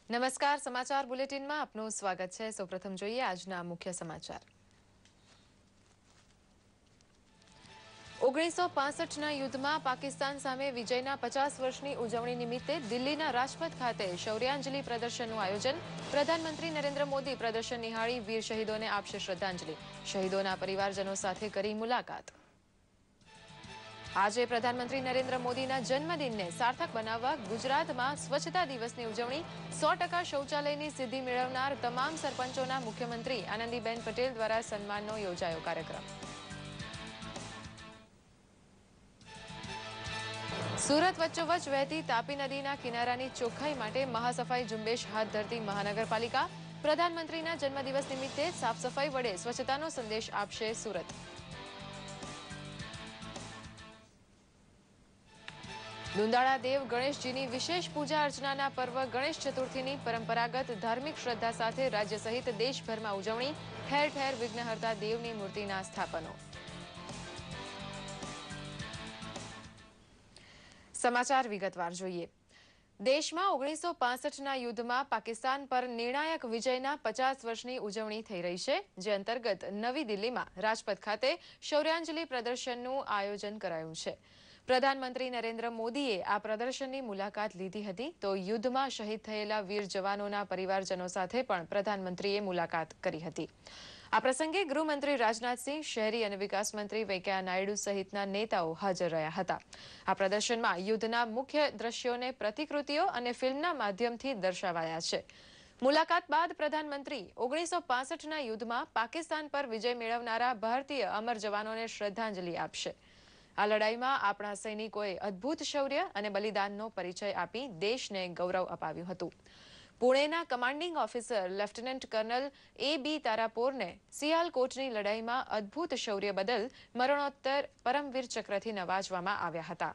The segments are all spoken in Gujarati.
નમસ્કાર, સમાચાર બુલેટિનમાં આપનું સ્વાગત છે। સૌપ્રથમ જોઈએ આજના મુખ્ય સમાચાર। 1965ના યુદ્ધમાં પાકિસ્તાન સામે વિજયના 50 વર્ષની ઉજવણી નિમિત્તે દિલ્હીના રાજપથ ખાતે શૌર્યાંજલિ પ્રદર્શનનું આયોજન। પ્રધાનમંત્રી નરેન્દ્ર મોદી પ્રદર્શન નિહાળી વીર શહીદોને આપશે શ્રદ્ધાંજલિ। શહીદોના પરિવારજનો સાથે કરી મુલાકાત। આજે પ્રધાનમંત્રી નરેન્દ્ર મોદીના જન્મદિનને સાર્થક બનાવવા ગુજરાતમાં સ્વચ્છતા દિવસની ઉજવણી। 100% શૌચાલયની સિદ્ધિ મેળવનાર તમામ સરપંચોના મુખ્યમંત્રી આનંદીબેન પટેલ દ્વારા સન્માનનો યોજાયો કાર્યક્રમ। સુરત વચ્ચોવચ્ચ વહેતી તાપી નદીના કિનારાની ચોખ્ખાઈ માટે મહાસફાઈ ઝુંબેશ હાથ ધરતી મહાનગરપાલિકા। પ્રધાનમંત્રીના જન્મદિવસ નિમિત્તે સાફ સફાઈ વડે સ્વચ્છતાનો સંદેશ આપશે સુરત। દુંદાળા દેવ ગણેશજીની વિશેષ પૂજા અર્ચનાના પર્વ ગણેશ ચતુર્થીની પરંપરાગત ધાર્મિક શ્રદ્ધા સાથે રાજ્ય સહિત દેશભરમાં ઉજવણી। ઠેર ઠેર વિઘ્નહર્તા દેવની મૂર્તિના સ્થાપનો। સમાચાર વિગતવાર જોઈએ। દેશમાં 1965ના યુદ્ધમાં પાકિસ્તાન પર નિર્ણાયક વિજયના 50 વર્ષની ઉજવણી થઈ રહી છે, જે અંતર્ગત નવી દિલ્હીમાં રાજપથ ખાતે શૌર્યાંજલિ પ્રદર્શનનું આયોજન કરાયું છે। પ્રધાનમંત્રી નરેન્દ્ર મોદીએ આ પ્રદર્શનની મુલાકાત લીધી હતી, તો યુદ્ધમાં શહીદ થયેલા વીર જવાનોના પરિવારજનો સાથે પણ પ્રધાનમંત્રીએ મુલાકાત કરી હતી। આ પ્રસંગે ગૃહમંત્રી રાજનાથસિંહ, શહેરી અને વિકાસ મંત્રી વેંકૈયા નાયડુ સહિતના નેતાઓ હાજર રહ્યા હતા। આ પ્રદર્શનમાં યુદ્ધના મુખ્ય દ્રશ્યોને પ્રતિકૃતિઓ અને ફિલ્મના માધ્યમથી દર્શાવાયા છે। મુલાકાત બાદ પ્રધાનમંત્રી 1965ના યુદ્ધમાં પાકિસ્તાન પર વિજય મેળવનારા ભારતીય અમર જવાનોને શ્રદ્ધાંજલિ આપશે। આ લડાઈમાં આપણા સૈનિકોએ અદ્ભુત શૌર્ય અને બલિદાનનો પરિચય આપી દેશને ગૌરવ અપાવ્યું હતું। પુણેના commanding officer lieutenant colonel A.B. તારાપોરને સિયાલકોટની લડાઈમાં અદ્ભુત શૌર્ય બદલ મરણોત્તર પરમવીર ચક્રથી નવાજવામાં આવ્યા હતા।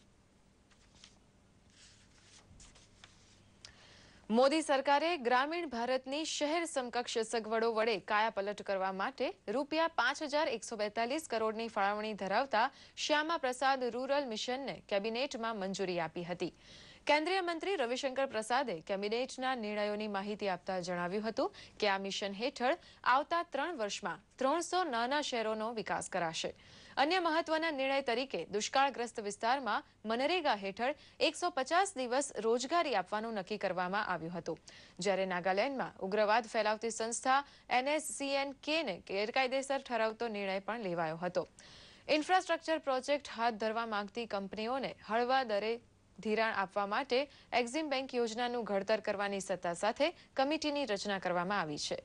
મોદી સરકારે ગ્રામીણ ભારતની શહેર સમકક્ષ સગવડો વડે કાયાપલટ કરવા માટે રૂપિયા 5142 કરોડની ફાળવણી ધરાવતા શ્યામા પ્રસાદ રૂરલ મિશનને કેબિનેટમાં મંજૂરી આપી હતી। કેન્દ્રીય મંત્રી રવિશંકર પ્રસાદે કેબિનેટના નિર્ણયોની માહિતી આપતા જણાવ્યું હતું કે આ મિશન હેઠળ આવતા 3 વર્ષમાં 300 નાના શહેરોનો વિકાસ કરાશે। અન્ય મહત્વના નિર્ણય તરીકે દુષ્કાળગ્રસ્ત વિસ્તારમાં મનરેગા હેઠળ 150 દિવસ રોજગારી આપવાનું નક્કી કરવામાં આવ્યું હતું, જ્યારે નાગાલેન્ડમાં ઉગ્રવાદ ફેલાવતી સંસ્થા NSCN-Kને ગેરકાયદેસર ઠરાવતો નિર્ણય પણ લેવાયો હતો। ઇન્ફ્રાસ્ટ્રક્ચર પ્રોજેક્ટ હાથ ધરવા માંગતી કંપનીઓને હળવા દરે ધિરાણ આપવા માટે એક્ઝિમ બેંક યોજનાનું ઘડતર કરવાની સત્તા સાથે કમિટીની રચના કરવામાં આવી છે।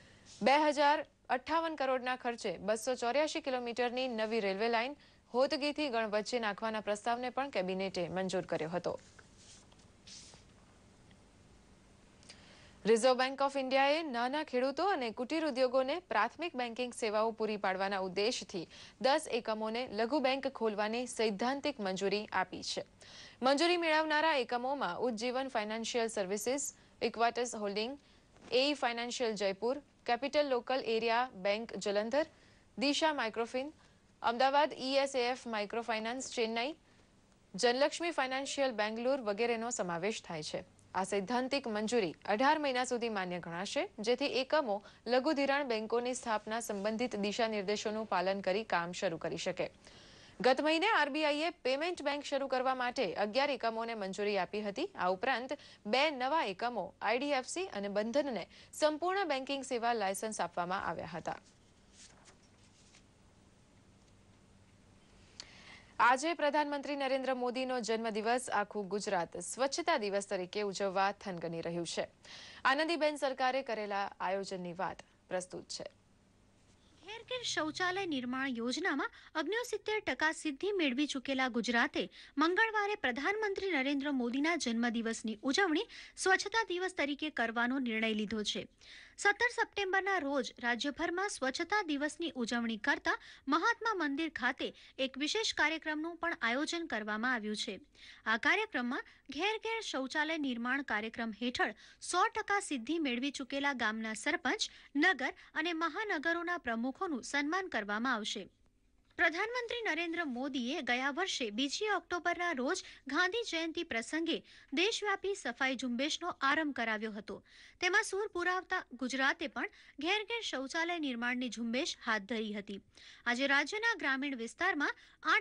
2058 કરોડના ખર્ચે 284 કિલોમીટરની નવી રેલવે લાઇન હોતગીથી ગણ વચ્ચે નાખવાના પ્રસ્તાવને પણ કેબિનેટે મંજૂર કર્યો હતો। રિઝર્વ બેંક ઓફ ઇન્ડિયાએ નાના ખેડૂતો અને કુટીર ઉદ્યોગોને પ્રાથમિક બેન્કિંગ સેવાઓ પૂરી પાડવાના ઉદ્દેશથી 10 એકમોને લઘુ બેંક ખોલવાની સૈદ્ધાંતિક મંજૂરી આપી છે। મંજૂરી મેળવનારા એકમોમાં Ujjivan financial services, Equitas holding, AE financial Jaipur, capital local area bank Jalandhar, Disha microfin, Ahmedabad ESAF microfinance Chennai, Janalakshmi financial Bangalore વગેરેનો સમાવેશ થાય છે। આ સૈદ્ધાંતિક મંજૂરી 18 મહિના સુધી માન્ય ગણાશે, જેથી એકમો લઘુ ધિરાણ બેંકોની સ્થાપના સંબંધિત દિશા નિર્દેશોનું પાલન કરી કામ શરૂ કરી શકે। ગત મહિને RBIએ પેમેન્ટ બેંક શરૂ કરવા માટે 11 એકમોને મંજૂરી આપી હતી। આ ઉપરાંત 2 નવા એકમો IDFC અને બંધનને સંપૂર્ણ બેન્કિંગ સેવા લાયસન્સ આપવામાં આવ્યા હતા। આજે પ્રધાનમંત્રી નરેન્દ્ર મોદીનો જન્મદિવસ આખું ગુજરાત સ્વચ્છતા દિવસ તરીકે ઉજવવા થનગની રહ્યું છે। આનંદીબેન સરકારે કરેલા આયોજનની વાત પ્રસ્તુત છે। ઘેર ઘેર શૌચાલય નિર્માણ યોજનામાં 69% સિદ્ધિ મેળવી ચૂકેલા ગુજરાતે મંગળવારે પ્રધાનમંત્રી નરેન્દ્ર મોદીના જન્મદિવસની ઉજવણી સ્વચ્છતા દિવસ તરીકે કરવાનો નિર્ણય લીધો છે। 17 સપ્ટેમ્બરના રોજ રાજ્યભરમાં સ્વચ્છતા દિવસની ઉજવણી કરતા મહાત્મા મંદિર ખાતે એક વિશેષ કાર્યક્રમનું પણ આયોજન કરવામાં આવ્યું છે। આ કાર્યક્રમમાં ઘેર ઘેર શૌચાલય નિર્માણ કાર્યક્રમ હેઠળ 100% સિદ્ધિ મેળવી ચૂકેલા ગામના સરપંચ, નગર અને મહાનગરોના પ્રમુખોનું સન્માન કરવામાં આવશે। પ્રધાનમંત્રી નરેન્દ્ર મોદીએ ગયા વર્ષે 2 ઓક્ટોબરના રોજ ગાંધી જયંતિ પ્રસંગે દેશવ્યાપી સફાઈ ઝુંબેશનો આરંભ કરાવ્યો હતો. તેમાં સૂર પુરાવતા ગુજરાતે પણ ઘેર ઘેર શૌચાલય નિર્માણની ઝુંબેશ હાથ ધરી હતી. આજે રાજ્યના ગ્રામીણ વિસ્તારમાં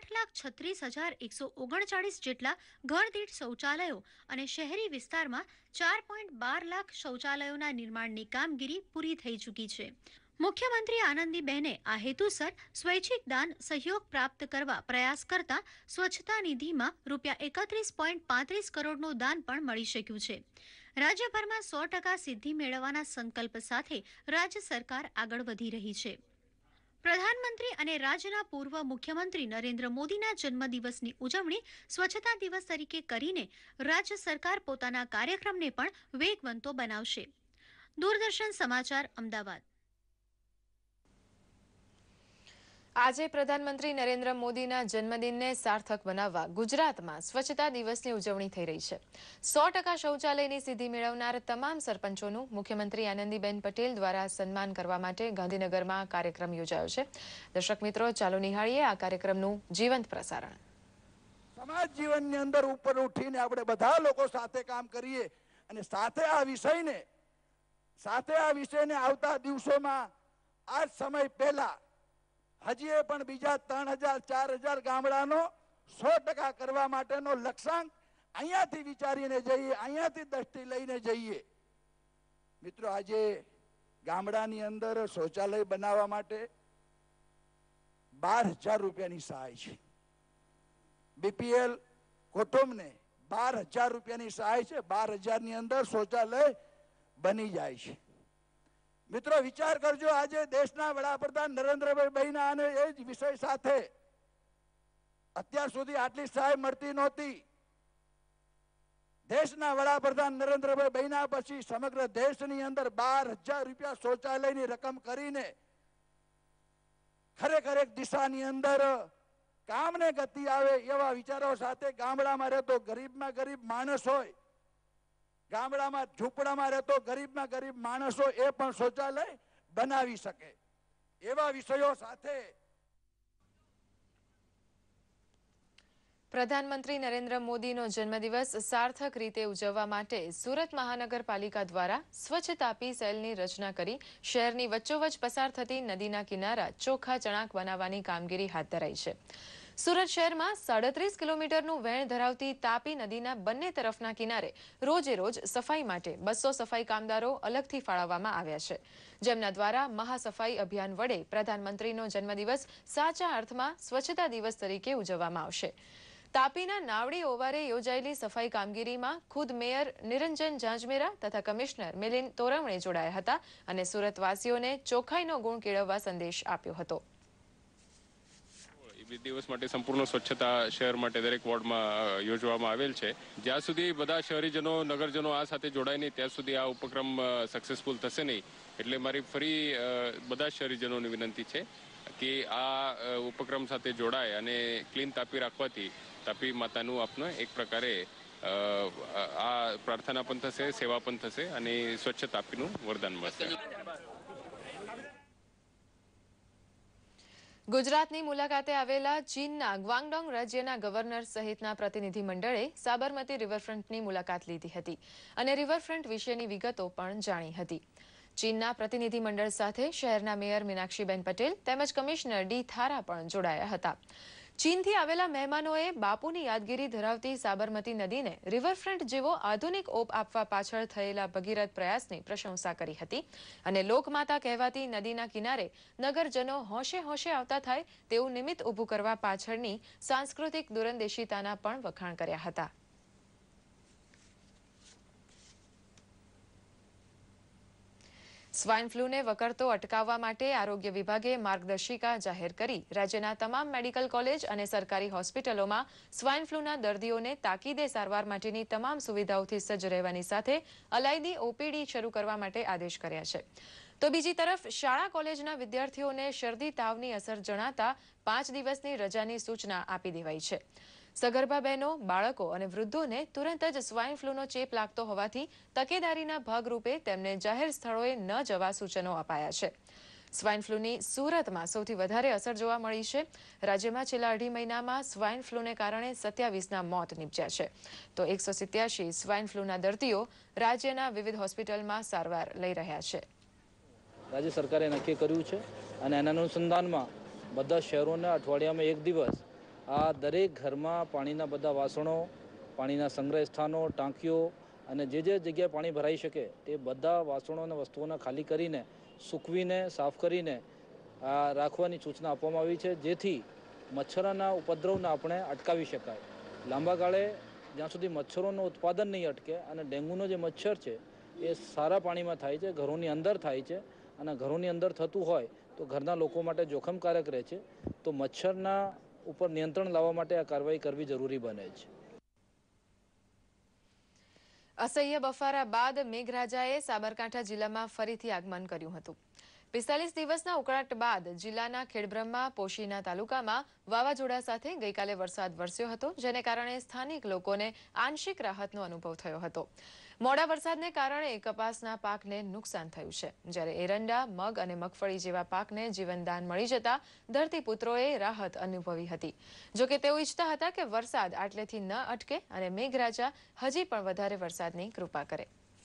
8,36,139 જેટલા ઘરદીઠ શૌચાલયો અને શહેરી વિસ્તારમાં 4.12 લાખ શૌચાલયોના નિર્માણની કામગીરી પૂરી થઈ ચૂકી છે. મુખ્યમંત્રી આનંદીબહેને આ હેતુસર સ્વૈચ્છિક દાન સહયોગ પ્રાપ્ત કરવા પ્રયાસ કરતા સ્વચ્છતા નિધિમાં ₹31.35 કરોડનું દાન પણ મળી શક્યું છે. રાજ્યભરમાં 100% સિદ્ધિ મેળવવાના સંકલ્પ સાથે રાજ્ય સરકાર આગળ વધી રહી છે. પ્રધાનમંત્રી અને રાજ્યના પૂર્વ મુખ્યમંત્રી નરેન્દ્ર મોદીના જન્મદિવસની ઉજવણી સ્વચ્છતા દિવસ તરીકે કરીને રાજ્ય સરકાર પોતાના કાર્યક્રમને પણ વેગવંતો બનાવશે. દૂરદર્શન સમાચાર, અમદાવાદ. આજે પ્રધાનમંત્રી નરેન્દ્ર મોદીના જન્મદિનને સાર્થક બનાવવા ગુજરાતમાં સ્વચ્છતા દિવસની ઉજવણી થઈ રહી છે. 100% શૌચાલયની સિદ્ધિ મેળવનાર તમામ સરપંચોનું મુખ્યમંત્રી આનંદીબેન પટેલ દ્વારા સન્માન કરવા માટે ગાંધીનગરમાં કાર્યક્રમ યોજાયો છે. દર્શક મિત્રો, ચાલો નિહાળીએ આ કાર્યક્રમનું જીવંત પ્રસારણ. સમાજ જીવનની અંદર ઉપર ઉઠીને આપણે બધા લોકો સાથે કામ કરીએ અને સાથે આ વિષયને આવતા દિવસોમાં આ સમય પહેલા હજી પણ બીજા 3,000-4,000 ગામડાનો 100% કરવા માટેનો લક્ષ્યાંક અહીંયાથી વિચારીને જઈએ, અહીંયાથી દ્રષ્ટિ લઈને જઈએ. મિત્રો, આજે ગામડાની અંદર શૌચાલય બનાવવા માટે 12,000 રૂપિયાની સહાય છે. બીપીએલ કુટુંબને 12,000 રૂપિયાની સહાય છે. 12,000ની અંદર શૌચાલય બની જાય છે. મિત્રો, વિચાર કરજો, આજે દેશના વડાપ્રધાન નરેન્દ્રભાઈના અને એ જ વિષય સાથે અત્યાર સુધી આટલી સહાય મળતી નહોતી. દેશના વડાપ્રધાન નરેન્દ્રભાઈ બન્યા પછી સમગ્ર દેશની અંદર 12,000 રૂપિયા શૌચાલયની રકમ કરીને ખરેખર એક દિશાની અંદર કામને ગતિ આવે એવા વિચારો સાથે ગામડામાં રહેતો ગરીબમાં ગરીબ માણસ હોય, ગામડામાં ઝૂંપડામાં રહેતો ગરીબમાં ગરીબ માણસો એ પણ શૌચાલય બનાવી શકે એવા વિષયો સાથે પ્રધાનમંત્રી નરેન્દ્ર મોદીનો જન્મદિવસ સાર્થક રીતે ઉજવવા માટે સુરત મહાનગરપાલિકા દ્વારા સ્વચ્છ તાપી સેલની રચના કરી શહેરની વચ્ચોવચ્ચ પસાર થતી નદીના કિનારા ચોખ્ખા ચણાક બનાવવાની કામગીરી હાથ ધરાઈ છે. સુરત શહેરમાં 37 કિલોમીટરનું વહેણ ધરાવતી તાપી નદીના બંને તરફના કિનારે રોજે રોજ સફાઈ માટે 200 સફાઈ કામદારો અલગથી ફાળવવામાં આવ્યા છે, જેમના દ્વારા મહાસફાઈ અભિયાન વડે પ્રધાનમંત્રીનો જન્મદિવસ સાચા અર્થમાં સ્વચ્છતા દિવસ તરીકે ઉજવવામાં આવશે. તાપીના નાવડી ઓવારે યોજાયેલી સફાઈ કામગીરીમાં ખુદ મેયર નિરંજન ઝાંઝમેરા તથા કમિશનર મિલિંદ તોરવણે જોડાયા હતા અને સુરતવાસીઓને ચોખ્ખાઈનો ગુણ કેળવવા સંદેશ આપ્યો હતો. દિવસ માટે સંપૂર્ણ સ્વચ્છતા શહેર માટે દરેક વોર્ડમાં યોજવામાં આવેલ છે. જ્યાં સુધી બધા શહેરીજનો, નગરજનો આ સાથે જોડાય નહીં ત્યાં સુધી આ ઉપક્રમ સક્સેસફુલ થશે નહીં. એટલે મારી ફરી બધા શહેરીજનોની વિનંતી છે કે આ ઉપક્રમ સાથે જોડાય અને ક્લીન તાપી રાખવાથી તાપી માતાનું આપનો એક પ્રકારે આ પ્રાર્થના પણ થશે, સેવા પણ થશે અને સ્વચ્છ તાપીનું વરદાન મળશે. ગુજરાતની મુલાકાતે આવેલા ચીનના ગ્વાંગડોંગ રાજ્યના ગવર્નર સહિતના પ્રતિનિધિ મંડળે સાબરમતી રિવરફ્રન્ટની મુલાકાત લીધી હતી અને રિવરફ્રન્ટ વિશેની વિગતો પણ જાણી હતી. ચીનના પ્રતિનિધિ મંડળ સાથે શહેરના મેયર મીનાક્ષીબેન પટેલ તેમજ કમિશનર ડી થારા પણ જોડાયા હતા. ચીનથી આવેલા મહેમાનોએ બાપુની યાદગીરી ધરાવતી સાબરમતી નદીને રિવરફ્રન્ટ જેવો આધુનિક ઓપ આપવા પાછળ થયેલા ભગીરથ પ્રયાસની પ્રશંસા કરી હતી અને લોકમાતા કહેવાતી નદીના કિનારે નગરજનો હોંશે હોંશે આવતા થાય તેવું નિમિત્ત ઊભું કરવા પાછળની સાંસ્કૃતિક દૂરંદેશીતાના પણ વખાણ કર્યા હતા. સ્વાઇન ફ્લૂને વકરતો અટકાવવા માટે આરોગ્ય વિભાગે માર્ગદર્શિકા જાહેર કરી રાજ્યના તમામ મેડિકલ કોલેજ અને સરકારી હોસ્પિટલોમાં સ્વાઇન ફ્લૂના દર્દીઓને તાકીદે સારવાર માટેની તમામ સુવિધાઓથી સજ્જ રહેવાની સાથે અલાયદી ઓપીડી શરૂ કરવા માટે આદેશ કર્યા છે. તો બીજી તરફ શાળા કોલેજના વિદ્યાર્થીઓને શરદી તાવની અસર જણાતા 5 દિવસની રજાની સૂચના આપી દેવાઈ છે. સગર્ભા બહેનો, બાળકો અને વૃદ્ધોને તુરંત જ સ્વાઇન ફ્લૂનો ચેપ લાગતો હોવાથી તકેદારીના ભાગરૂપે તેમને જાહેર સ્થળોએ ન જવા સૂચનો અપાયા છે. સ્વાઇન ફ્લૂની સુરતમાં સૌથી વધારે અસર જોવા મળી છે. રાજ્યમાં છેલ્લા 2.5 મહિનામાં સ્વાઇન ફ્લૂને કારણે 27ના મોત નીપજ્યા છે. તો 187 સ્વાઇન ફ્લૂના દર્દીઓ રાજ્યના વિવિધ હોસ્પિટલમાં સારવાર લઈ રહ્યા છે. રાજ્ય સરકારે નક્કી કર્યું છે અને એના અનુસંધાનમાં બધા શહેરોના અઠવાડિયામાં 1 દિવસ આ દરેક ઘરમાં પાણીના બધા વાસણો, પાણીના સંગ્રહ સ્થાનો, ટાંકીઓ અને જે જગ્યાએ પાણી ભરાઈ શકે તે બધા વાસણો અને વસ્તુઓને ખાલી કરીને સૂકવીને સાફ કરીને રાખવાની સૂચના આપવામાં આવી છે, જેથી મચ્છરોના ઉપદ્રવને આપણે અટકાવી શકાય. લાંબા ગાળે જ્યાં સુધી મચ્છરોનું ઉત્પાદન નહીં અટકે અને ડેન્ગ્યુનો જે મચ્છર છે એ સારા પાણીમાં થાય છે, ઘરોની અંદર થાય છે અને ઘરોની અંદર થતું હોય તો ઘરના લોકો માટે જોખમકારક રહે છે. તો મચ્છરના ઉપર નિયંત્રણ લાવવા માટે આ કાર્યવાહી કરવી જરૂરી બને છે. અસહ્ય બફારા બાદ મેઘરાજાએ સાબરકાંઠા જિલ્લામાં ફરીથી આગમન કર્યું હતું. 45 દિવસના ઉકળાટ બાદ જિલ્લાના ખેડબ્રહ્મા, પોશીના તાલુકામાં વાવાઝોડા સાથે ગઈકાલે વરસાદ વરસ્યો હતો, જેને કારણે સ્થાનિક લોકોને આંશિક રાહતનો અનુભવ થયો હતો. મોડા વરસાદને કારણે કપાસના પાકને નુકસાન થયું છે, જ્યારે એરંડા, મગ અને મગફળી જેવા પાકને જીવનદાન મળી જતા ધરતીપુત્રોએ રાહત અનુભવી હતી. જોકે તેઓ ઈચ્છતા હતા કે વરસાદ આટલેથી ન અટકે અને મેઘરાજા હજી પણ વધારે વરસાદની કૃપા કરે.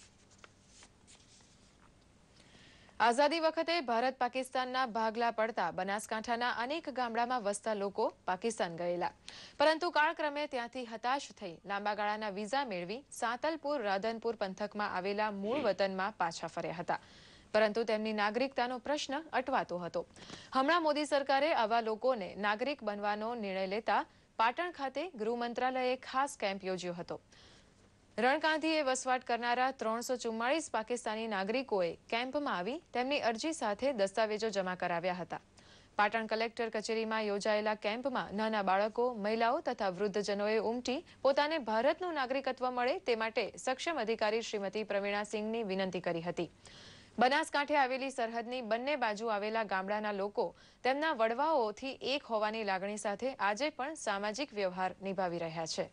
આઝાદી વખતે ભારત પાકિસ્તાનના ભાગલા પડતા બનાસકાંઠાના અનેક ગામડામાં વસતા લોકો પાકિસ્તાન ગયેલા, પરંતુ કાળક્રમે ત્યાંથી હતાશ થઈ લાંબા ગાળાના વિઝા મેળવી સાંતલપુર, રાધનપુર પંથકમાં આવેલા મૂળ વતનમાં પાછા ફર્યા હતા, પરંતુ તેમની નાગરિકતાનો પ્રશ્ન અટવાતો હતો. હમણાં મોદી સરકારે આવા લોકોને નાગરિક બનવાનો નિર્ણય લેતા પાટણ ખાતે ગૃહ મંત્રાલયે ખાસ કેમ્પ યોજ્યો હતો. રણકાંધીએ વસવાટ કરનારા 344 પાકિસ્તાની નાગરિકોએ કેમ્પમાં આવી તેમની અરજી સાથે દસ્તાવેજો જમા કરાવ્યા હતા. પાટણ કલેક્ટર કચેરીમાં યોજાયેલા કેમ્પમાં નાના બાળકો, મહિલાઓ તથા વૃદ્ધજનોએ ઉમટી પોતાને ભારતનું નાગરિકત્વ મળે તે માટે સક્ષમ અધિકારી શ્રીમતી પ્રવીણા સિંઘની વિનંતી કરી હતી. બનાસકાંઠે આવેલી સરહદની બંને બાજુ આવેલા ગામડાના લોકો તેમના વડવાઓથી એક હોવાની લાગણી સાથે આજે પણ સામાજિક વ્યવહાર નિભાવી રહ્યા છે.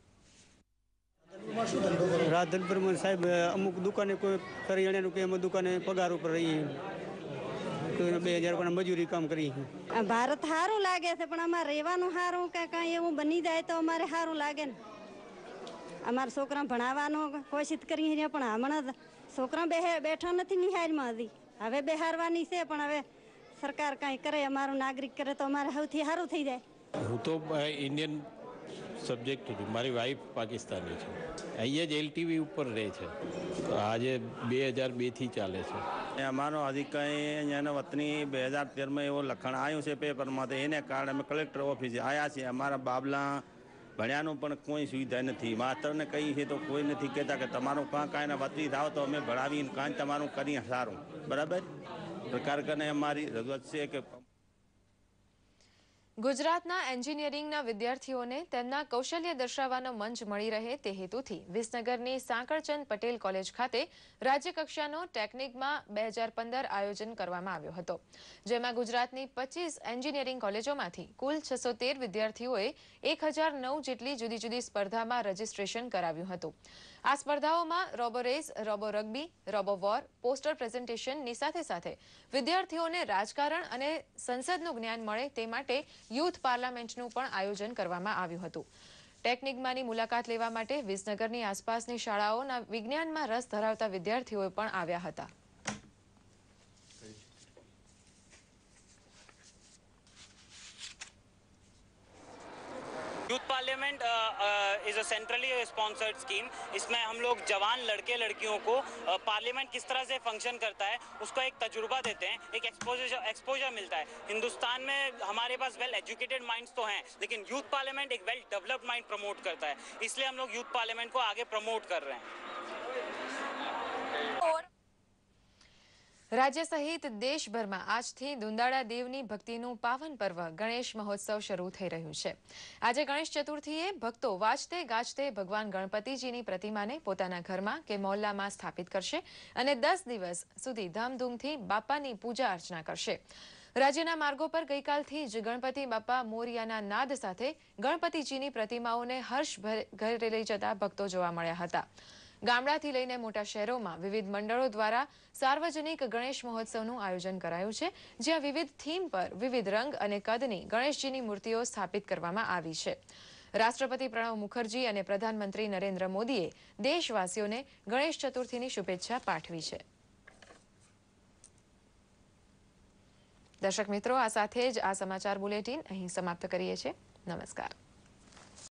રાધનપુરમાં સાહેબ અમુક દુકાને કોઈ કરિયાણાનું કે એમાં દુકાને પગાર ઉપર રહીએ, 2000 પણ મજૂરી કામ કરી. ભારત સારું લાગે છે પણ અમારે રહેવાનું સારું કે કાંઈ એવું બની જાય તો અમારે સારું લાગે ને. અમારા છોકરા ભણાવવાનો કોશિશ કરી છે પણ હમણાં છોકરા બેઠા નથી નિહાળમાં હજી. હવે બેહારવાની છે પણ હવે સરકાર કાંઈ કરે, અમારું નાગરિક કરે તો અમારે સૌથી સારું થઈ જાય. હું તો ઇન્ડિયન સબ્જેક્ટ છું, મારી વાઈફ પાકિસ્તાની છે, અહીંયા જ LTV ઉપર રહે છે, આજે 2002થી ચાલે છે. અમારો હજી કંઈ અહીંયાનો વતની 2013માં એવો લખાણ આવ્યું છે પેપરમાં, તો એને કારણે અમે કલેક્ટર ઓફિસે આવ્યા છીએ. અમારા બાબલા ભણ્યાનું પણ કોઈ સુવિધા નથી. માસ્તરને કહી છે તો કોઈ નથી કહેતા કે તમારું કાંઈ વતની થાવ તો અમે ભણાવીને કાંઈ તમારું કરીએ સારું. બરાબર, સરકાર કને અમારી રજૂઆત છે કે ગુજરાતના એન્જિનિયરિંગના વિદ્યાર્થીઓને તેમના કૌશલ્ય દર્શાવવાનો મંચ મળી રહે તે હેતુથી વિસનગરની સાંકળચંદ પટેલ કોલેજ ખાતે રાજ્યકક્ષાનો ટેકનિકમાં 2015 આયોજન કરવામાં આવ્યો હતો, જેમાં ગુજરાતની 25 એન્જિનિયરિંગ કોલેજોમાંથી કુલ 613 વિદ્યાર્થીઓએ 1009 જેટલી જુદી જુદી સ્પર્ધામાં રજીસ્ટ્રેશન કરાવ્યું હતું. આ સ્પર્ધાઓમાં robo race, robo rugby, robo war, poster પ્રેઝન્ટેશનની સાથે સાથે વિદ્યાર્થીઓને રાજકારણ અને સંસદનું જ્ઞાન મળે તે માટે યુથ પાર્લામેન્ટનું પણ આયોજન કરવામાં આવ્યું હતું. ટેકનિકમાંની મુલાકાત લેવા માટે વિસનગરની આસપાસની શાળાઓના વિજ્ઞાનમાં રસ ધરાવતા વિદ્યાર્થીઓ પણ આવ્યા હતા. Youth parliament is a centrally sponsored scheme. इसमें हम लोग जवान लड़के लड़कियों को पार्लियामेंट किस तरह से फंक्शन करता है उसका एक तजुर्बा देते हैं, एक एक्सपोजर मिलता है. हिंदुस्तान में हमारे पास वेल एजुकेटेड माइंड्स तो हैं, लेकिन यूथ पार्लियामेंट एक वेल डेवलप्ड माइंड प्रमोट करता है, इसलिए हम लोग यूथ पार्लियामेंट को आगे प्रमोट कर रहे हैं. રાજ્ય સહિત દેશભરમાં આજથી દુંદાળા દેવની ભક્તિનું પાવન પર્વ ગણેશ મહોત્સવ શરૂ થઈ રહ્યું છે. આજે ગણેશ ચતુર્થીએ ભક્તો વાજતે ગાજતે ભગવાન ગણપતિજીની પ્રતિમાને પોતાના ઘરમાં કે મહોલ્લામાં સ્થાપિત કરશે અને 10 દિવસ સુધી ધામધૂમથી બાપાની પૂજા અર્ચના કરશે. રાજ્યના માર્ગો પર ગઈકાલથી જ ગણપતિ બાપા મોરિયાના નાદ સાથે ગણપતિજીની પ્રતિમાઓને હર્ષભેર લઈ જતા ભક્તો જોવા મળ્યા હતા. ગામડાથી લઈને મોટા શહેરોમાં વિવિધ મંડળો દ્વારા સાર્વજનિક ગણેશ મહોત્સવનું આયોજન કરાયું છે, જ્યાં વિવિધ થીમ પર વિવિધ રંગ અને કદની ગણેશજીની મૂર્તિઓ સ્થાપિત કરવામાં આવી છે. રાષ્ટ્રપતિ પ્રણવ મુખર્જી અને પ્રધાનમંત્રી નરેન્દ્ર મોદીએ દેશવાસીઓને ગણેશ ચતુર્થીની શુભેચ્છા પાઠવી છે. દર્શક મિત્રો, આ સાથે જ આ સમાચાર બુલેટિન અહીં સમાપ્ત કરીએ છીએ. નમસ્કાર.